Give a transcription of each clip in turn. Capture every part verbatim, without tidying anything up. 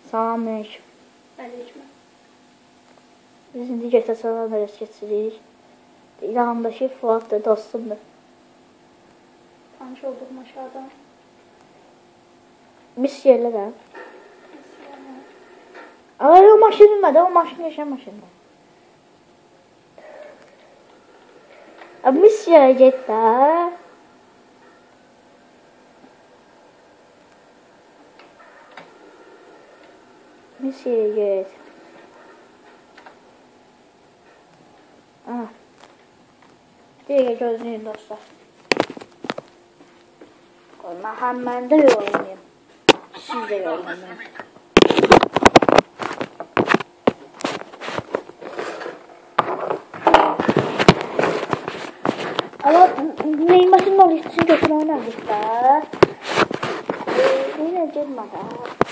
Salam aleyküm. Aleyküm. Biz indi Getə salam verəs keçirik. İranındakı Fuad da dostumdur. Tanış olduğum aşağıdan. Mis yerlə də. Ama o maşın bilmədi, o maşın yaşayan maşındır. Mis yerə get də. Mis yerə get. Ah. Dəqiqə gözləyin dostlar. Mən məndə yorulmayayım. Siz də yorulmayın. Ama neymasın ol için götürmədik də. Yine girmədə.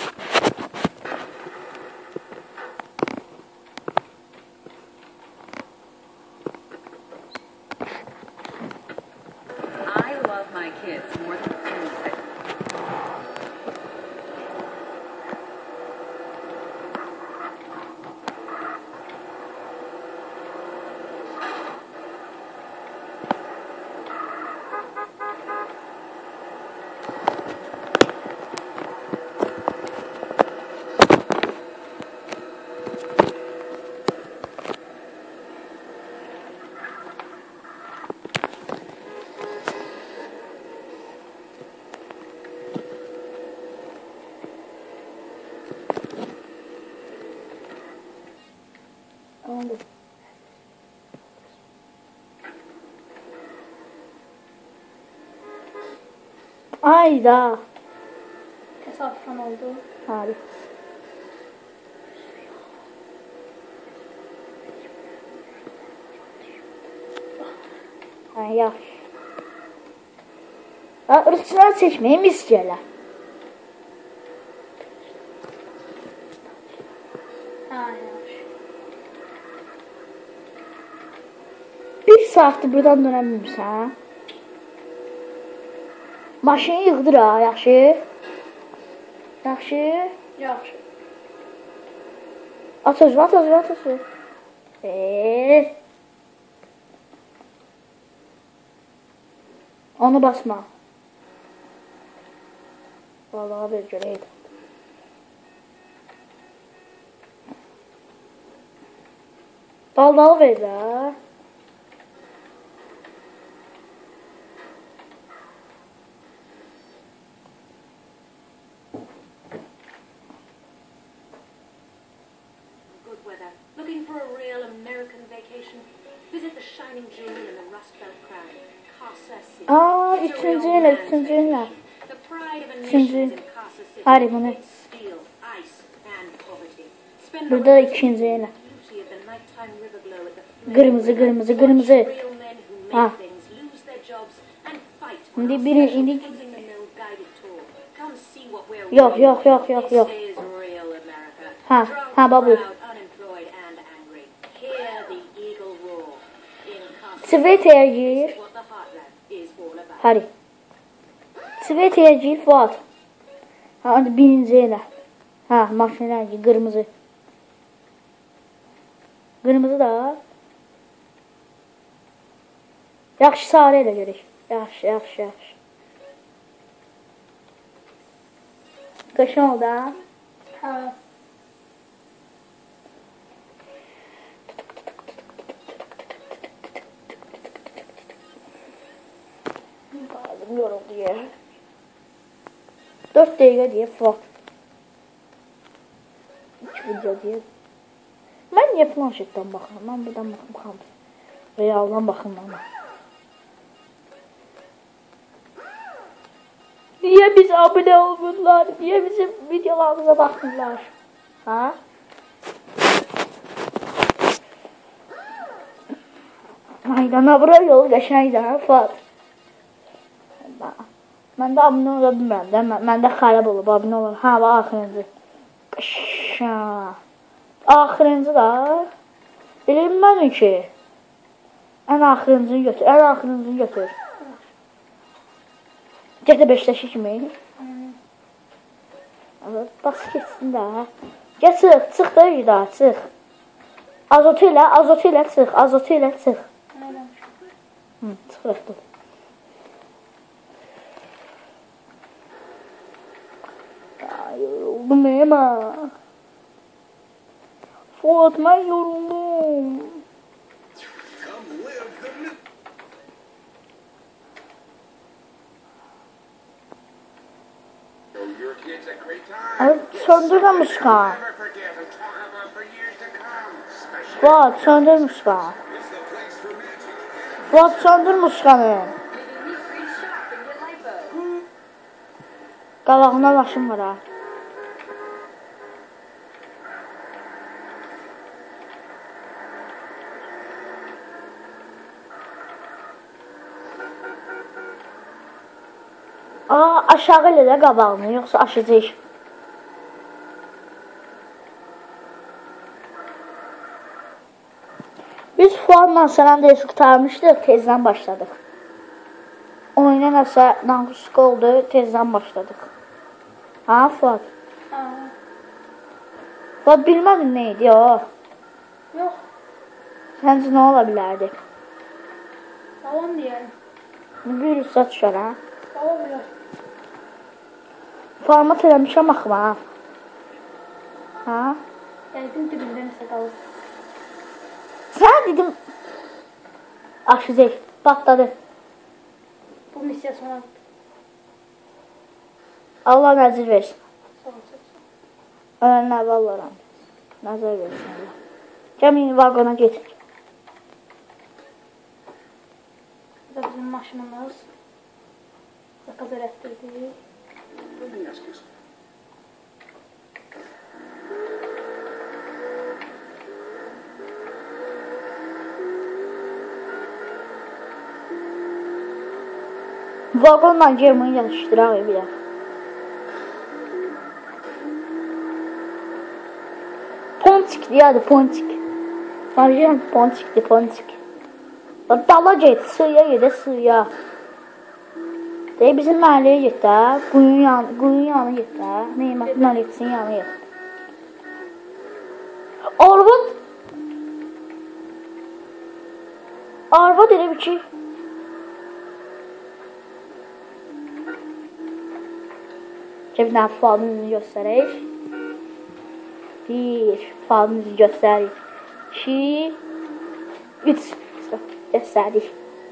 My kids more than anything. Ayda. Tesadüfen oldu. Harika. Ha, yaxşı. Ha, ırkçılar seçməyim istəyirlər. Ha, yaxşı. Bir saatdir buradan dönə bilmirsən. Maşını yığdır ha, yaxşı. Yaxşı. Yaxşı. At özünü, at özünü, at özünü. Eee. Onu basma. Vallahi bir göreydim. Daldalı ver də. Looking for a real American vacation? Visit the Shining Jewel in the Rust Belt Crown, Casa City. Aa, üçüncü ilə, üçüncü ilə. The pride of a Üçüncü. nation in Casa City. Hadi bunu. Steel, ice, and poverty. Spend Burada da ikinci ilə. beauty of the nighttime river glow at the Qırmızı, qırmızı, qırmızı. real men who Ha. make things, lose their jobs, and fight on İndi our biri, special indi. Closing the Mill guided tour. Come see what we're Yox, really yox, yox, yox, This yox. is real America. Ha, Drunk, ha, babu. proud, unemployed, and angry. Hear the eagle roar. In Casa Svetaya City, gir. this is what the heartland is all about. Hadi. Svetaya gir, Fuat. Ha, hadi birinci ilə. Ha, maşınlar gir, qırmızı. Qırmızı da. Yaxşı, sarı ilə görək. Yaxşı, yaxşı, yaxşı. Qaşın oldu ha? Ha. Ağzım yoruldu ya. Dört dəqiqə deyə Fuat. İki video deyə. Mən niyə planşetdən baxıram? Mən buradan baxım qaldı. Realdan baxım ama. Niyə biz abunə olmurlar? Niyə bizim videolarımıza baxmırlar? Ha? Maydana bura yol qəşəngdir ha, Fuat. Mən də abunə ola bilmirəm də. Məndə xarab olub, abunə olur. Ha, bax, axırıncı. Qəşəng. Axırıncı da. Elə bilmədim ki. Ən axırıncını götür. Ən axırıncını götür. Gədə beşləşi kimi. Bas geçsin də. Gəl çıx, çıx da yüda, çıx. Azotu ilə, azotu ilə çıx, azotu ilə çıx. Hı, çıx rəhdə. Yoruldum Ema. Fuat, mən yoruldum. Söndürme Muskan. Fuat, söndür Muskan. Fuat, söndür Muskanı. Qabağında başım var ha. Aa, aşağı ilə də qabağını, yoxsa aşacaq. Biz Fuadla San Andreas'ı qurtarmışdıq, tezdən başladıq. Oyuna nəsə namusluq oldu, tezdən başladıq. Ha, Fuad? Ha. Fuad, bilmədin nə idi o? Yox. Səncə nə ola bilərdi? Davam deyəlim. Virüsə düşər, ha? Davam deyəlim. Format eləmişəm axma. Ha? Qəlbin dibində nəsə qalır. Sən dedim. Aşacaq, patladı. Bu missiya sona. Allah nəzir versin. Sağ olsun. Ölən əvvəllaram. Nəzir versin Allah. Gəmin vaqona getir. Bu da bizim maşınımız. Zakaz elətdirdik. Let me ask you something. Vaqonla Germany yalışdıraq bir də. Pontikdir, yadı pontik. Marjan pontikdir, pontik. Dala get, sığıya gedə, sığıya. Deyək, bizim məhəlləyə get də, quyun yanı, quyun yanı get də, Neymətin Aleksin yanı get. Arvad, Arvad elə bir ki, bir dənə Fuadın üzünü göstərək. Bir, Fuadın üzünü göstərik. İki, üç, göstərik.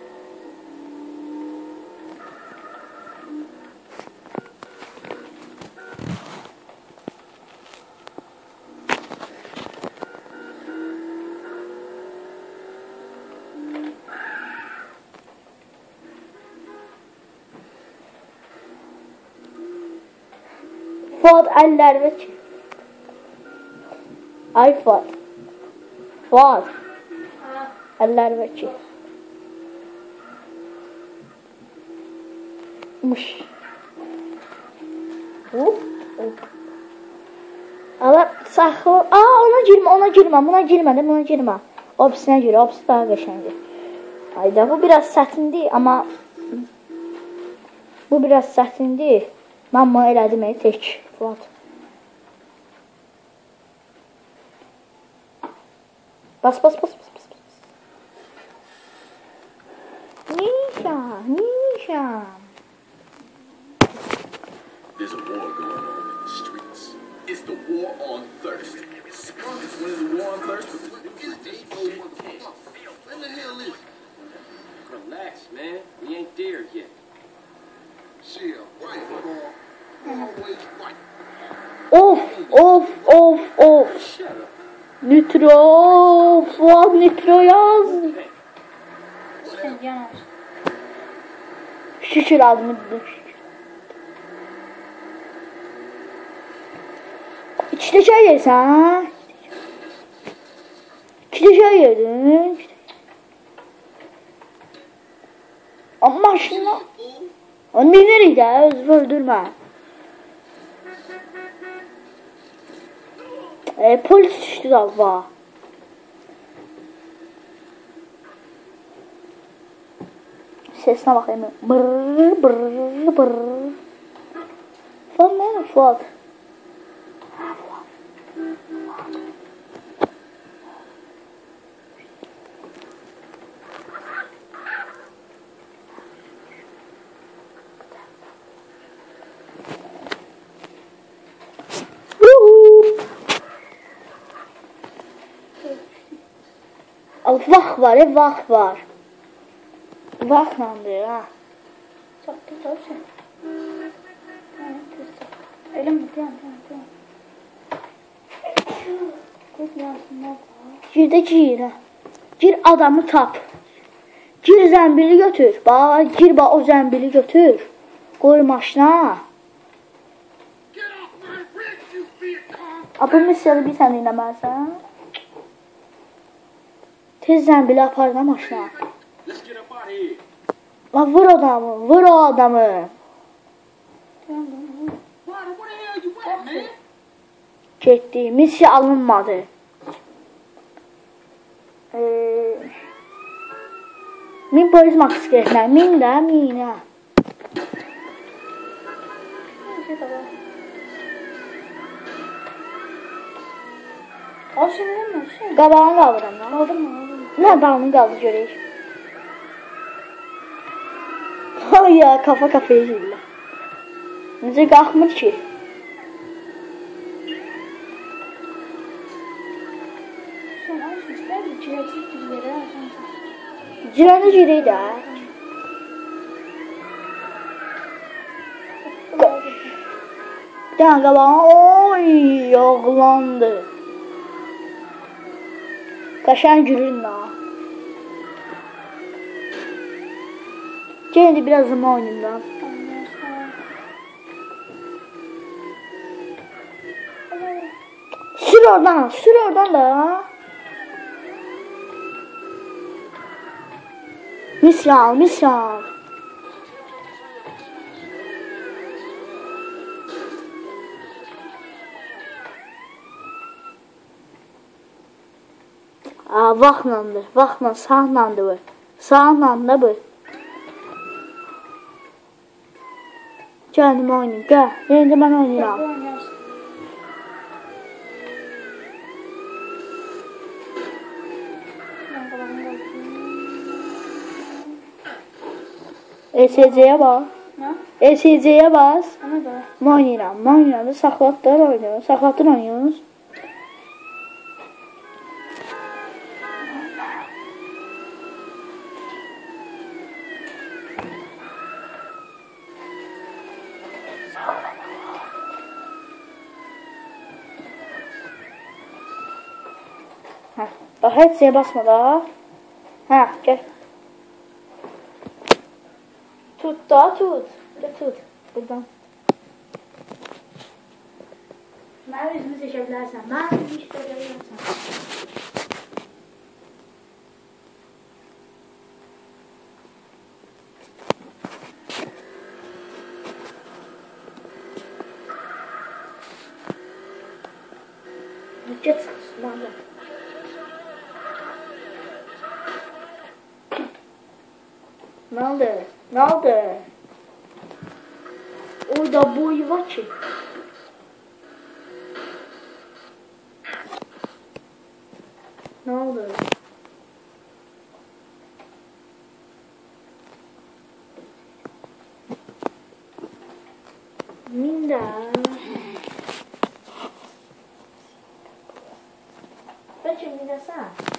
Fuad əllər və ki. Ay Fuad. Fuad. Ha. Əllər və ki. Muş. Hop, hop. Ala saxla. Aa, ona girmə, ona girmə, buna girmə də, buna girmə. Obisinə görə, obisi daha qəşəngdir. Hayda, bu biraz sətindir, amma bu biraz sətindir. Mən bunu elədim, tək. Fuad. Bas, bas, bas, bas, bas. Nisha, Nisha. There's a war going on in the streets. It's the war on thirst. Skunk is winning the war on thirst, but this ain't no motherfucker. When the hell is it? Relax, man. We ain't there yet. Shit, right, bro. Always right. Of, of, of, of. Shut up. Nitro, Fuad Nitro yaz. Sen yanar. Şükür azmıdır. İçte şey yersen ha. İçte şey yedin. Ama maşına. Onu biniriz de, özür öldürme. E, polis düştü galiba. Sesine bakayım. Brrr brrr brrr. Fuad ne Fuad? Vaxt var, e, vaxt var. Vaxtlandır, ha. Çatdı da sen. Elə mi? Deyəm, deyəm, deyəm. Qız yazsın, nə var? Gir də gir, ha. Gir adamı tap. Gir zəmbili götür. Bax, gir bax o zəmbili götür. Qoy maşına. A, bu missiyanı bir sən eləməlisən. Tez zəmbili apar da maşına. Let's get up out of here. La vur adamı, vur o adamı. Ryder, where the hell you at, man? Getdi, missiya alınmadı. Ee, min polis motosikletlə, min də, minə. Şey de var. O şey ne mi? Şey. Qabağını qalıram lan. Aldın mı? Aldın mı? Nə dalını qaldı görək. Ay ya, kafa kafaya girdi. Necə qalxmır ki? Sen aç ister mi? Çilecek gibi yere alsın. Girəni girək də. Bir dənə qabağına, oy, yoğlandı. Qaşan gülün la. Gəlin də biraz zaman oynayayım da. Sür oradan, sür oradan da. Misal, misal. Aa, vaxtlandı, vaxtla, sağlandı bu. Sağlandı bu. Gəldim oynayayım, gəl. Yenə də mən oynayıram. E S C-yə bas. Ne? E S C-yə bas. Ana da. Mən oynayıram, mən oynayıram. Saxlatdır oynayırım, saxlatdır oynayırız. Hə, bax, heç şeyə basma da. Hə, gəl. Tut da, tut. Burada tut. Buradan. Mənim üzümü seçə bilərsən. Mənim üzümü seçə bilərsən. Get çıxsın, məndə. Ne oldu? Ne oldu? Orada boy var ki. Ne oldu? Minda. Bence minda sen.